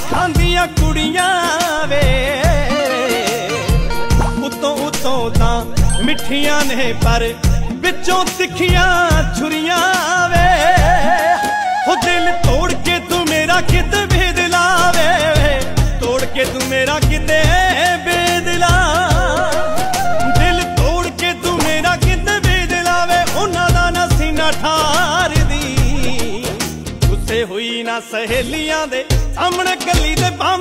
खांदियां कुड़ियां वे उतों उतों तां मिठियां ने पर विचों तिखियां छुरियां वे। हो दिल तोड़ के तू मेरा किते बेदला वे, तोड़ के तू मेरा किते बेदला, दिल तोड़ के तू मेरा किते बेदला वे। उन्हां दा ना सीना ठार दी, गुस्से हुई ना सहेलियां दे सामने गली दे